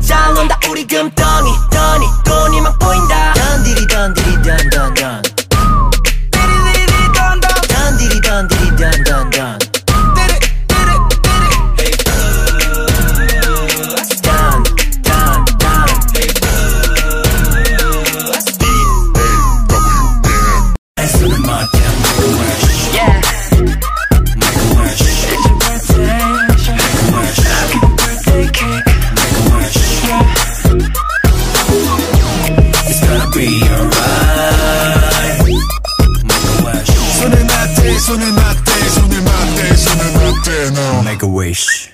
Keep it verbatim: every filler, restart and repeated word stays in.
잘 논다 우리 금덩이 던이 돈이 막 보인다 던디리 던디리 던던던 디리디리 던던 던디리 던디리 던던던 손을 맞대 손을 맞대 손을 맞대 손을 맞대 now. Make a wish.